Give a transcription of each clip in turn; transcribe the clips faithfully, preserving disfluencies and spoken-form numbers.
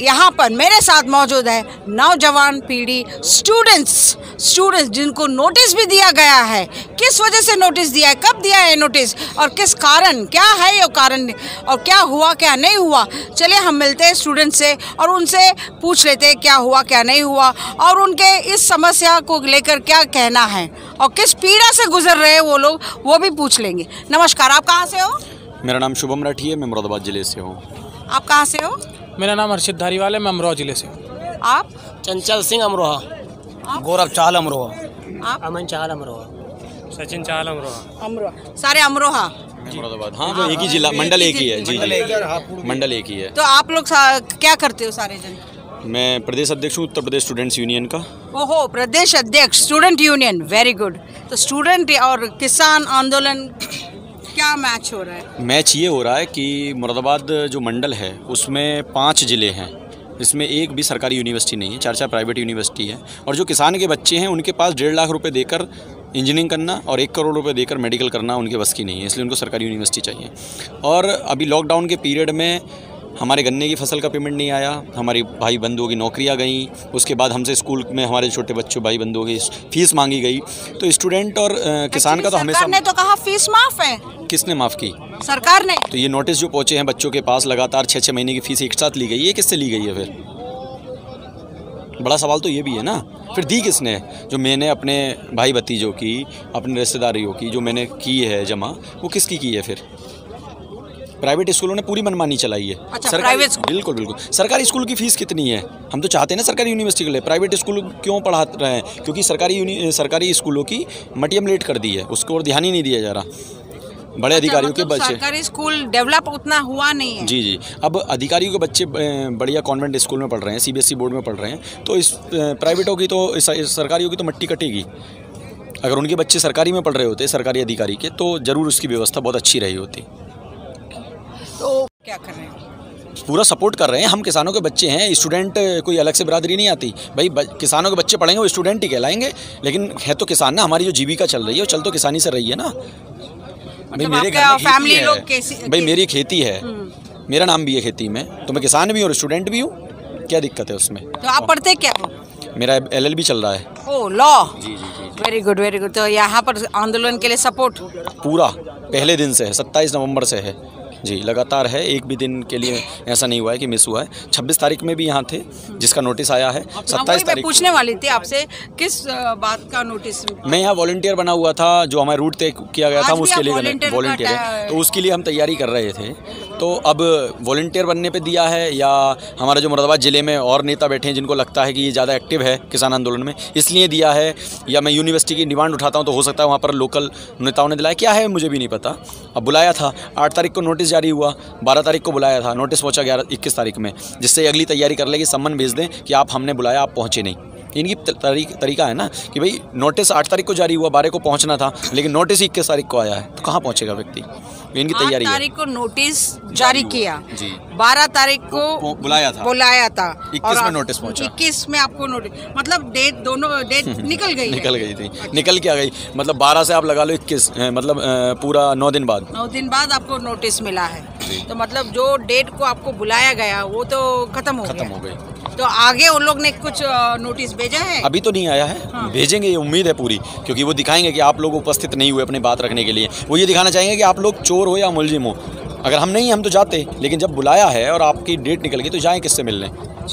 यहाँ पर मेरे साथ मौजूद है नौजवान पीढ़ी, स्टूडेंट्स स्टूडेंट्स जिनको नोटिस भी दिया गया है। किस वजह से नोटिस दिया है, कब दिया है नोटिस और किस कारण, क्या है ये कारण और क्या हुआ क्या नहीं हुआ। चलिए हम मिलते हैं स्टूडेंट से और उनसे पूछ लेते हैं क्या हुआ क्या नहीं हुआ और उनके इस समस्या को लेकर क्या कहना है और किस पीड़ा से गुजर रहे हैं वो लोग, वो भी पूछ लेंगे। नमस्कार, आप कहाँ से हो? मेरा नाम शुभम राठी है, मैं मुरादाबाद जिले से हूँ। आप कहाँ से हो? मेरा नाम हर्षित धारीवाल है, मैं अमरोहा जिले से हूँ। आप? चंचल सिंह अमरोहा। गौरव चाहल अमरोहा। आप? अमन चाहल अमरोहा। सचिन चाहल अमरोहा। अमरोहा, सारे अमरोहा। मुरादाबाद, हाँ वो एक ही जिला, मंडल एक ही है। जी जी, मंडल एक ही है। तो आप लोग क्या करते हो सारे जन? मैं प्रदेश अध्यक्ष हूँ उत्तर प्रदेश स्टूडेंट्स यूनियन का। ओहो, प्रदेश अध्यक्ष स्टूडेंट यूनियन, वेरी गुड। तो स्टूडेंट और किसान आंदोलन क्या मैच हो रहा है? मैच ये हो रहा है कि मुरादाबाद जो मंडल है उसमें पाँच ज़िले हैं, इसमें एक भी सरकारी यूनिवर्सिटी नहीं है, चार चार प्राइवेट यूनिवर्सिटी है। और जो किसान के बच्चे हैं उनके पास डेढ़ लाख रुपए देकर इंजीनियरिंग करना और एक करोड़ रुपए देकर मेडिकल करना उनके बस की नहीं है, इसलिए उनको सरकारी यूनिवर्सिटी चाहिए। और अभी लॉकडाउन के पीरियड में हमारे गन्ने की फसल का पेमेंट नहीं आया, हमारी भाई बंधुओं की नौकरियां गई, उसके बाद हमसे स्कूल में हमारे छोटे बच्चों भाई बंधुओं की फीस मांगी गई। तो स्टूडेंट और किसान का तो हमेशा। सरकार ने तो कहा फीस माफ है। किसने माफ़ की? सरकार ने। तो ये नोटिस जो पहुंचे हैं बच्चों के पास, लगातार छः छः महीने की फीस एक साथ ली गई, ये किससे ली गई है? फिर बड़ा सवाल तो ये भी है ना, फिर दी किसने? जो मैंने अपने भाई भतीजों की, अपने रिश्तेदारियों की जो मैंने की है जमा, वो किसकी की है? फिर प्राइवेट स्कूलों ने पूरी मनमानी चलाई है। अच्छा, प्राइवेट? बिल्कुल बिल्कुल। सरकारी स्कूल की फ़ीस कितनी है? हम तो चाहते हैं ना सरकारी यूनिवर्सिटी के लिए, प्राइवेट स्कूल क्यों पढ़ा रहे हैं? क्योंकि सरकारी सरकारी स्कूलों की मटियम लेट कर दी है, उसको और ध्यान ही नहीं दिया जा रहा। बड़े अच्छा, अधिकारियों मतलब के बच्चे, सरकारी स्कूल डेवलप उतना हुआ नहीं है। जी जी। अब अधिकारियों के बच्चे बढ़िया कॉन्वेंट स्कूल में पढ़ रहे हैं, सीबीएसई बोर्ड में पढ़ रहे हैं, तो इस प्राइवेटों की तो सरकारियों की तो मट्टी कटेगी। अगर उनके बच्चे सरकारी में पढ़ रहे होते, सरकारी अधिकारी के, तो ज़रूर उसकी व्यवस्था बहुत अच्छी रही होती। तो क्या कर रहे हैं? पूरा सपोर्ट कर रहे हैं हम। किसानों के बच्चे हैं, स्टूडेंट कोई अलग से बिरादरी नहीं आती भाई। किसानों के बच्चे पढ़ेंगे वो स्टूडेंट ही कहलाएंगे, लेकिन है तो किसान ना। हमारी जो जीविका चल रही है वो चल तो किसानी से रही है ना भाई। मेरे घर में फैमिली लोग कैसी भाई, मेरी खेती है, मेरा नाम भी है खेती में, तो मैं किसान भी हूँ और स्टूडेंट भी हूँ, क्या दिक्कत है उसमें? तो आप पढ़ते क्या हो? मेरा एलएलबी चल रहा है। Oh, law. जी जी जी। Very good very good. तो यहाँ पर आंदोलन के लिए सपोर्ट पूरा पहले दिन से है, सत्ताईस नवंबर से है जी, लगातार है। एक भी दिन के लिए ऐसा नहीं हुआ है कि मिस हुआ है। छब्बीस तारीख में भी यहाँ थे जिसका नोटिस आया है। सत्ताईस तारीख पूछने वाली थी आपसे किस बात का नोटिस? मैं यहाँ वॉलंटियर बना हुआ था, जो हमारे रूट तय किया गया था उसके लिए वॉलंटियर है, तो उसके लिए हम तैयारी कर रहे थे। तो अब वॉलंटियर बनने पे दिया है या हमारे जो मुरादाबाद ज़िले में और नेता बैठे हैं जिनको लगता है कि ये ज़्यादा एक्टिव है किसान आंदोलन में, इसलिए दिया है, या मैं यूनिवर्सिटी की डिमांड उठाता हूँ तो हो सकता है वहाँ पर लोकल नेताओं ने दिलाया, क्या है मुझे भी नहीं पता। अब बुलाया था, आठ तारीख को नोटिस जारी हुआ, बारह तारीख को बुलाया था, नोटिस पहुंचा ग्यारह इक्कीस तारीख में, जिससे अगली तैयारी कर ले कि सम्मन भेज दें कि आप हमने बुलाया आप पहुंचे नहीं। इनकी तरीक, तरीका है ना कि भाई नोटिस आठ तारीख को जारी हुआ, बारह को पहुंचना था, लेकिन नोटिस इक्कीस तारीख को आया है, तो कहाँ पहुंचेगा व्यक्ति? इनकी तैयारी है। आठ तारीख को नोटिस जारी किया जी, बारह तारीख को बुलाया था बुलाया था इक्कीस में नोटिस पहुंचा, इक्कीस में आपको नोटिस, मतलब डेट दोनों डेट निकल गई निकल गई थी निकल के आ गई। मतलब बारह से आप लगा लो इक्कीस, मतलब पूरा नौ दिन बाद नौ दिन बाद आपको नोटिस मिला है। तो मतलब जो डेट को आपको बुलाया गया वो तो खत्म हो खत्म हो गई। तो आगे उन लोग ने कुछ नोटिस भेजा है? अभी तो नहीं आया है। हाँ। भेजेंगे, ये उम्मीद है पूरी, क्योंकि वो दिखाएंगे कि आप लोग उपस्थित नहीं हुए अपनी बात रखने के लिए। वो ये दिखाना चाहेंगे कि आप लोग चोर हो या मुलजिम हो। अगर हम नहीं हम तो जाते, लेकिन जब बुलाया है और आपकी डेट निकल गई तो जाएं किससे मिलने?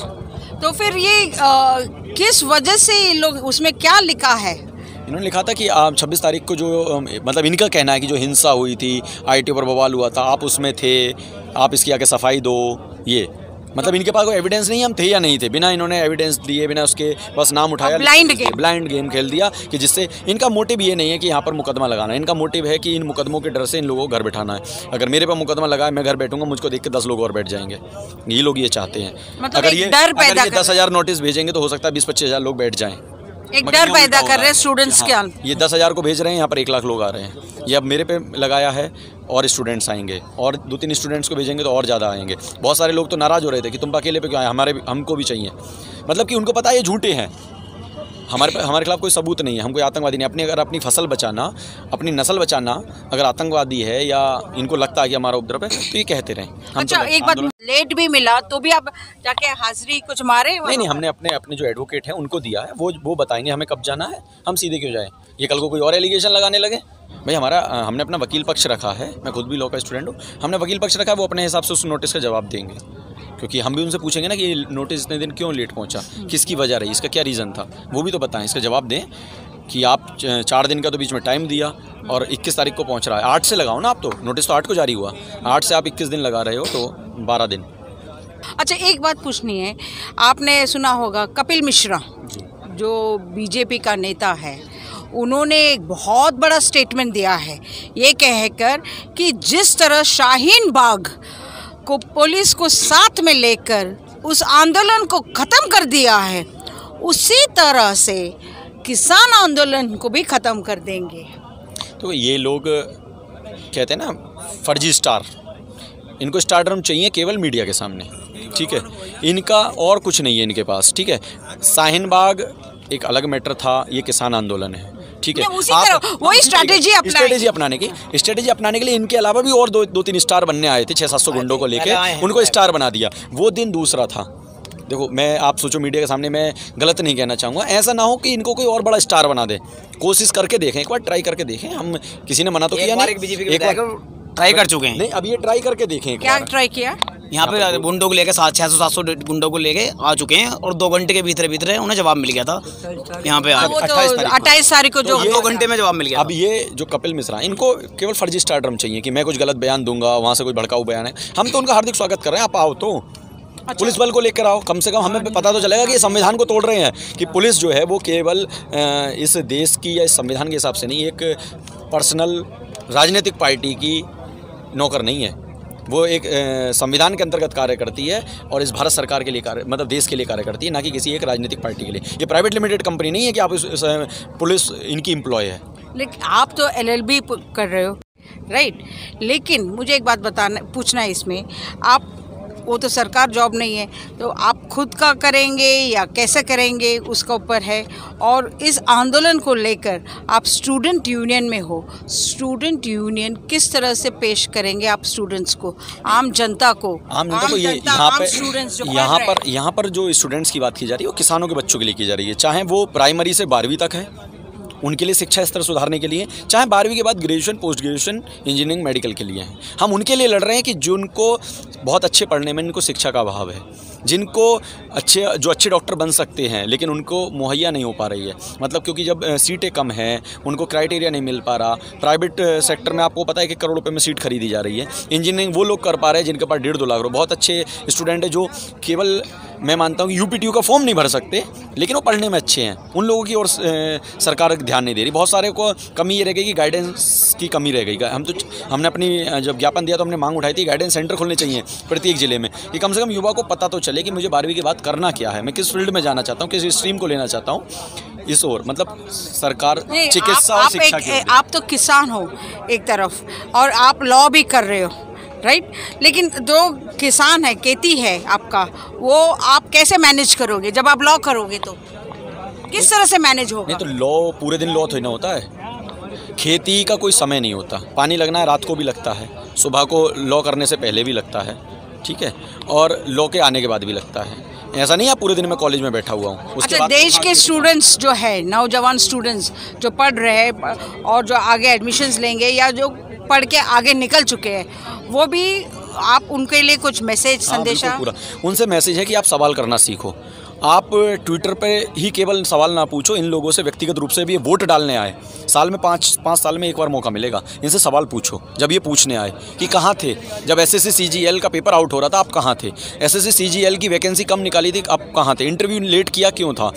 तो फिर ये आ, किस वजह से लोग, उसमें क्या लिखा है? इन्होंने लिखा था कि आप छब्बीस तारीख को जो, मतलब इनका कहना है कि जो हिंसा हुई थी, आईटी पर बवाल हुआ था, आप उसमें थे, आप इसकी आके सफाई दो। ये मतलब इनके पास कोई एविडेंस नहीं, हम थे या नहीं थे, बिना इन्होंने एविडेंस दिए, बिना उसके बस नाम उठाया, ब्लाइंड गेम ब्लाइंड गेम खेल दिया, कि जिससे इनका मोटिव ये नहीं है कि यहाँ पर मुकदमा लगाना। इनका मोटिव है कि इन मुकदमों के डर से इन लोगों को घर बैठाना है। अगर मेरे पर मुकदमा लगा है, मैं घर बैठूंगा, मुझको देख के दस लोग और बैठ जाएंगे। ये लोग ये चाहते हैं। मतलब अगर ये डर पैदा ये दस हजार नोटिस भेजेंगे तो हो सकता है बीस पच्चीस हजार लोग बैठ जाएं। एक डर पैदा कर रहे हैं स्टूडेंट्स के अंदर। ये दस हज़ार को भेज रहे हैं, यहाँ पर एक लाख लोग आ रहे हैं। ये अब मेरे पे लगाया है और स्टूडेंट्स आएंगे, और दो तीन स्टूडेंट्स को भेजेंगे तो और ज़्यादा आएंगे। बहुत सारे लोग तो नाराज़ हो रहे थे कि तुम अकेले पे क्यों आए, हमारे हमको भी चाहिए। मतलब कि उनको पता है ये झूठे हैं, हमारे हमारे खिलाफ कोई सबूत नहीं है, हम कोई आतंकवादी नहीं। अपनी अगर अपनी फसल बचाना, अपनी नस्ल बचाना अगर आतंकवादी है या इनको लगता है कि हमारा उपद्रव है, तो ये कहते रहें। अच्छा, एक बात लेट भी मिला तो भी आप जाके हाजिरी कुछ मारे? नहीं नहीं, हमने अपने अपने जो एडवोकेट हैं उनको दिया है, वो वो बताएंगे हमें कब जाना है, हम सीधे क्यों जाएं। ये कल को कोई और एलिगेशन लगाने लगे। भाई हमारा हमने अपना वकील पक्ष रखा है, मैं खुद भी लॉ का स्टूडेंट हूँ, हमने वकील पक्ष रखा है, वो अपने हिसाब से उस नोटिस का जवाब देंगे, क्योंकि हम भी उनसे पूछेंगे ना कि ये नोटिस इतने दिन क्यों लेट पहुँचा, किसकी वजह रही, इसका क्या रीज़न था, वो भी तो बताएं, इसका जवाब दें कि आप चार दिन का तो बीच में टाइम दिया और इक्कीस तारीख को पहुंच रहा है। आठ से लगाओ ना आप, तो नोटिस तो आठ को जारी हुआ, आठ से आप इक्कीस दिन लगा रहे हो तो बारह दिन। अच्छा, एक बात पूछनी है, आपने सुना होगा कपिल मिश्रा जो बीजेपी का नेता है, उन्होंने एक बहुत बड़ा स्टेटमेंट दिया है ये कहकर कि जिस तरह शाहीन बाग को पुलिस को साथ में लेकर उस आंदोलन को ख़त्म कर दिया है, उसी तरह से किसान आंदोलन को भी ख़त्म कर देंगे। तो ये लोग कहते हैं ना फर्जी स्टार, इनको स्टारडम चाहिए केवल मीडिया के सामने, ठीक है, इनका और कुछ नहीं है इनके पास, ठीक है। शाहीन बाग एक अलग मैटर था, ये किसान आंदोलन है, ठीक है। उसी तरह वही स्ट्रैटेजी अपनाने स्ट्रैटेजी अपनाने की स्ट्रैटेजी अपनाने के लिए इनके अलावा भी और दो दो तीन स्टार बनने आए थे, छः सात सौ गुंडों को लेके उनको स्टार बना दिया। वो दिन दूसरा था। देखो, मैं आप सोचो मीडिया के सामने मैं गलत नहीं कहना चाहूँगा, ऐसा ना हो कि इनको कोई और बड़ा स्टार बना दे। कोशिश करके देखें, एक बार ट्राई करके देखें, हम किसी ने मना तो किया नहीं, एक बार ट्राई कर चुके हैं। नहीं, अब ये ट्राई करके देखें। क्या ट्राई किया? यहाँ पे गुंडों को लेके सात छः सौ सात सौ गुंडों को लेके आ चुके हैं और दो घंटे के भीतर भीतर उन्हें जवाब मिल गया था यहाँ पे। अट्ठाईस तारीख को जो दो घंटे में जवाब मिल गया। अब ये जो कपिल मिश्रा, इनको केवल फर्जी स्टारडम चाहिए कि मैं कुछ गलत बयान दूंगा, वहाँ से कोई भड़काऊ बयान है। हम तो उनका हार्दिक स्वागत कर रहे हैं, आप आओ तो अच्छा। पुलिस बल को लेकर आओ, कम से कम हमें पता तो चलेगा कि ये संविधान को तोड़ रहे हैं, कि पुलिस जो है वो केवल इस देश की या इस संविधान के हिसाब से नहीं, एक पर्सनल राजनीतिक पार्टी की नौकर नहीं है, वो एक संविधान के अंतर्गत कार्य करती है और इस भारत सरकार के लिए कार्य, मतलब देश के लिए कार्य करती है, ना कि किसी एक राजनीतिक पार्टी के लिए। ये प्राइवेट लिमिटेड कंपनी नहीं है कि आप इस, इस, पुलिस इनकी एम्प्लॉय है। लेकिन आप तो एल एल बी कर रहे हो, राइट? लेकिन मुझे एक बात बताना पूछना है इसमें, आप वो तो सरकार जॉब नहीं है, तो आप खुद का करेंगे या कैसे करेंगे उसका ऊपर है। और इस आंदोलन को लेकर आप स्टूडेंट यूनियन में हो, स्टूडेंट यूनियन किस तरह से पेश करेंगे आप स्टूडेंट्स को, आम जनता को? आम जनता को ये यहाँ पर यहाँ पर यहाँ पर जो स्टूडेंट्स की बात की जा रही है वो किसानों के बच्चों के लिए की जा रही है, चाहे वो प्राइमरी से बारहवीं तक है, उनके लिए शिक्षा स्तर सुधारने के लिए, चाहे बारहवीं के बाद graduation, post graduation, engineering, medical के लिए हैं। हम उनके लिए लड़ रहे हैं कि जिनको बहुत अच्छे पढ़ने में इनको शिक्षा का अभाव है, जिनको अच्छे जो अच्छे डॉक्टर बन सकते हैं लेकिन उनको मुहैया नहीं हो पा रही है, मतलब क्योंकि जब सीटें कम हैं, उनको क्राइटेरिया नहीं मिल पा रहा। प्राइवेट सेक्टर में आपको पता है कि करोड़ रुपए में सीट खरीदी जा रही है। इंजीनियरिंग वो लोग कर पा रहे हैं जिनके पास डेढ़ दो लाख रुपये, बहुत अच्छे स्टूडेंट है जो केवल, मैं मानता हूँ कि यूपीटीयू का फॉर्म नहीं भर सकते लेकिन वो पढ़ने में अच्छे हैं, उन लोगों की ओर सरकार ध्यान नहीं दे रही। बहुत सारे को कमी ये रह गई कि गाइडेंस की कमी रह गई। हम तो हमने अपनी जब ज्ञापन दिया तो हमने मांग उठाई थी गाइडेंस सेंटर खोलने चाहिए प्रत्येक जिले में, कि कम से कम युवा को पता तो चले कि मुझे बारहवीं के बाद करना क्या है, मैं किस फील्ड में जाना चाहता हूँ, किस स्ट्रीम को लेना चाहता हूँ। इस ओर मतलब सरकार चिकित्सा और शिक्षा की। आप तो किसान हो एक तरफ और आप लॉ भी कर रहे हो, राइट? लेकिन जो किसान है, खेती है आपका, वो आप कैसे मैनेज करोगे जब आप लॉ करोगे? तो किस तरह से मैनेज होगा? नहीं तो लॉ पूरे दिन लॉ थोड़ी ना होता है, खेती का कोई समय नहीं होता, पानी लगना है रात को भी लगता है, सुबह को लॉ करने से पहले भी लगता है, ठीक है, और लॉ के आने के बाद भी लगता है। ऐसा नहीं है पूरे दिन मैं कॉलेज में बैठा हुआ हूँ। अच्छा, देश के स्टूडेंट्स जो है, नौजवान स्टूडेंट्स जो पढ़ रहे हैं और जो आगे एडमिशन्स लेंगे या जो पढ़ के आगे निकल चुके हैं, वो भी आप उनके लिए कुछ मैसेज, संदेशा? पूरा उनसे मैसेज है कि आप सवाल करना सीखो। आप ट्विटर पे ही केवल सवाल ना पूछो, इन लोगों से व्यक्तिगत रूप से भी वोट डालने आए, साल में पाँच पाँच साल में एक बार मौका मिलेगा, इनसे सवाल पूछो। जब ये पूछने आए कि कहाँ थे जब एसएससी सीजीएल का पेपर आउट हो रहा था, आप कहाँ थे? एसएससी सीजीएल की वैकेंसी कम निकाली थी, आप कहाँ थे? इंटरव्यू लेट किया क्यों था?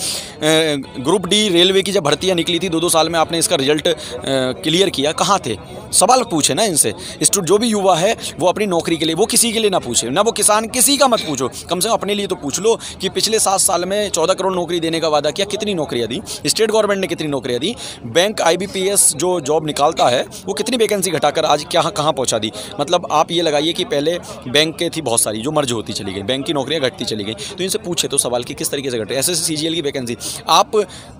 ग्रुप डी रेलवे की जब भर्तियाँ निकली थी, दो दो साल में आपने इसका रिजल्ट क्लियर किया, कहाँ थे? सवाल पूछे ना इनसे। जो भी युवा है वो अपनी नौकरी के लिए, वो किसी के लिए ना पूछे, ना वो किसान, किसी का मत पूछो, कम से कम अपने लिए तो पूछ लो कि पिछले सात साल में चौदह करोड़ नौकरी देने का वादा किया, कितनी नौकरियां दी? स्टेट गवर्नमेंट ने कितनी नौकरियां दी? बैंक आईबीपीएस जो जॉब निकालता है वो कितनी वैकेंसी घटाकर आज क्या कहाँ पहुंचा दी? मतलब आप ये लगाइए कि पहले बैंक के थी बहुत सारी जो मर्ज होती चली गई, बैंक की नौकरियां घटती चली गई, तो इनसे पूछे तो सवाल कि किस तरीके से घटे। एसएससी सीजीएल की वैकेंसी आप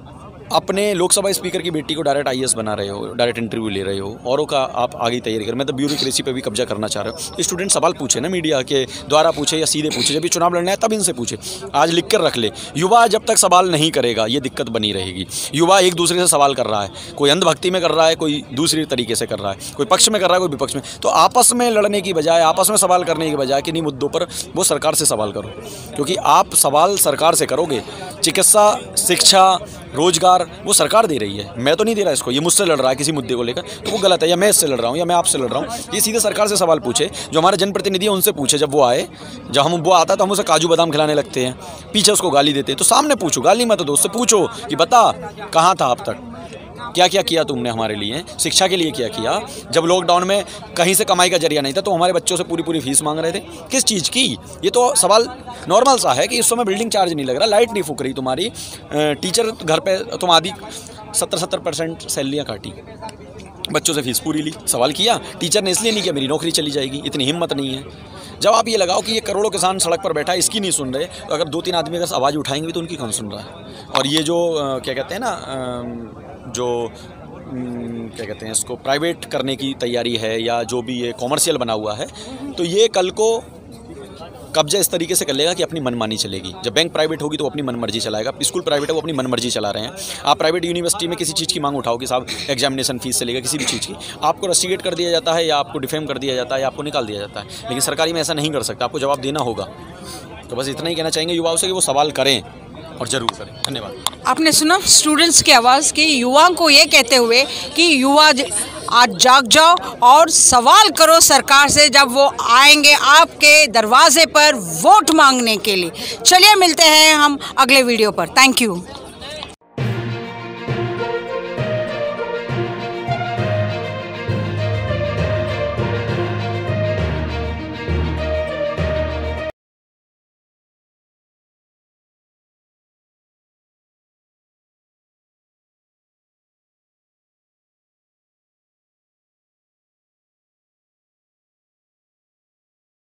अपने लोकसभा स्पीकर की बेटी को डायरेक्ट आईएएस बना रहे हो, डायरेक्ट इंटरव्यू ले रहे हो, औरों का आप आगे तैयारी कर, मैं तो ब्यूरोक्रेसी पे भी कब्जा करना चाह रहे हो। स्टूडेंट सवाल पूछे ना, मीडिया के द्वारा पूछे या सीधे पूछे, जब भी चुनाव लड़ना है तब इनसे पूछे। आज लिख कर रख ले, युवा जब तक सवाल नहीं करेगा ये दिक्कत बनी रहेगी। युवा एक दूसरे से सवाल कर रहा है, कोई अंधभक्ति में कर रहा है, कोई दूसरी तरीके से कर रहा है, कोई पक्ष में कर रहा है, कोई विपक्ष में। तो आपस में लड़ने की बजाय, आपस में सवाल करने की बजाय किन्हीं मुद्दों पर वो सरकार से सवाल करो, क्योंकि आप सवाल सरकार से करोगे। चिकित्सा, शिक्षा, रोजगार वो सरकार दे रही है, मैं तो नहीं दे रहा इसको। ये मुझसे लड़ रहा है किसी मुद्दे को लेकर तो वो गलत है, या मैं इससे लड़ रहा हूँ या मैं आपसे लड़ रहा हूँ। ये सीधे सरकार से सवाल पूछे, जो हमारे जनप्रतिनिधि हैं उनसे पूछे। जब वो आए, जब हम वो आता है तो हम उसे काजू बादाम खिलाने लगते हैं, पीछे उसको गाली देते हैं। तो सामने पूछो, गाली मत दो, उससे पूछो कि बता कहाँ था अब तक, क्या क्या किया तुमने हमारे लिए, शिक्षा के लिए क्या किया। जब लॉकडाउन में कहीं से कमाई का जरिया नहीं था तो हमारे बच्चों से पूरी पूरी फीस मांग रहे थे, किस चीज़ की। ये तो सवाल नॉर्मल सा है कि इस समय बिल्डिंग चार्ज नहीं लग रहा, लाइट नहीं फूक रही तुम्हारी, टीचर घर पे तुम आधी सत्तर सत्तर परसेंट सैलरियाँ काटी, बच्चों से फीस पूरी ली। सवाल किया टीचर ने इसलिए नहीं किया, मेरी नौकरी चली जाएगी, इतनी हिम्मत नहीं है। जब आप ये लगाओ कि ये करोड़ों किसान सड़क पर बैठा है, इसकी नहीं सुन रहे, तो अगर दो तीन आदमी अगर आवाज़ उठाएंगे तो उनकी कौन सुन रहा है। और ये जो क्या कहते हैं ना, जो क्या कहते हैं इसको, प्राइवेट करने की तैयारी है, या जो भी ये कॉमर्शियल बना हुआ है, तो ये कल को कब्जा इस तरीके से कर लेगा कि अपनी मनमानी चलेगी। जब बैंक प्राइवेट होगी तो वो अपनी मनमर्जी चलाएगा, स्कूल प्राइवेट है वो अपनी मनमर्जी चला रहे हैं। आप प्राइवेट यूनिवर्सिटी में किसी चीज़ की मांग उठाओ कि साहब एग्जामिनेशन फीस से लेकर किसी भी चीज़ की, आपको रस्टिकेट कर दिया जाता है, या आपको डिफेम कर दिया जाता है, या आपको निकाल दिया जाता है। लेकिन सरकारी में ऐसा नहीं कर सकता, आपको जवाब देना होगा। तो बस इतना ही कहना चाहेंगे युवाओं से कि वो सवाल करें और ज़रूर करें। धन्यवाद। आपने सुना स्टूडेंट्स की आवाज़ कि युवाओं को ये कहते हुए कि युवा आज जाग जाओ और सवाल करो सरकार से जब वो आएंगे आपके दरवाजे पर वोट मांगने के लिए। चलिए मिलते हैं हम अगले वीडियो पर। Thank you.